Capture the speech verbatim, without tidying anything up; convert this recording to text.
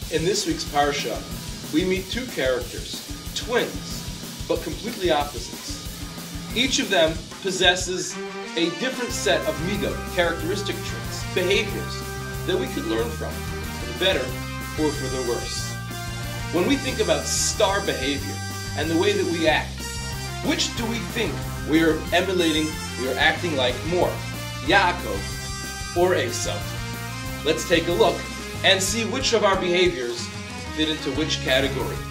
In this week's Parshat, we meet two characters, twins, but completely opposites. Each of them possesses a different set of midot, characteristic traits, behaviors that we could learn from, for the better or for the worse. When we think about star behavior and the way that we act, which do we think we are emulating, we are acting like more, Yaakov or Esau? Let's take a look and see which of our behaviors fit into which category.